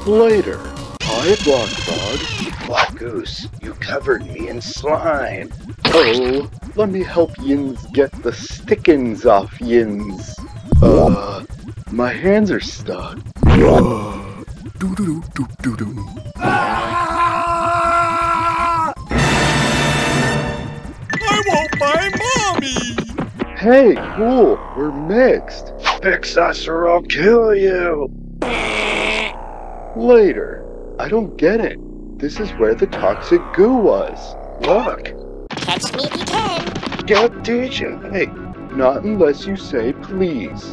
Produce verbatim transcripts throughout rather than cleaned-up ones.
Later. Hi, Black Dog. Black Goose, you covered me in slime. Oh, let me help yins get the stickins off yins. Uh, my hands are stuck. I want my mommy! Hey, cool, we're mixed. Fix us or I'll kill you. Later. I don't get it. This is where the toxic goo was. Look, Catch me if you can. get D J. Not unless you say please.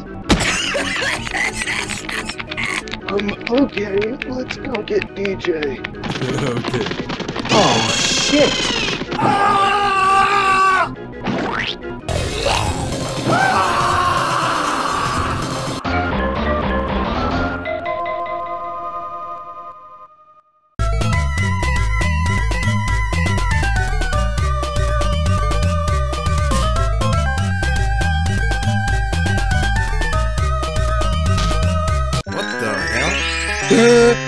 Um, okay, let's go get D J. Okay. Oh, shit! What the hell?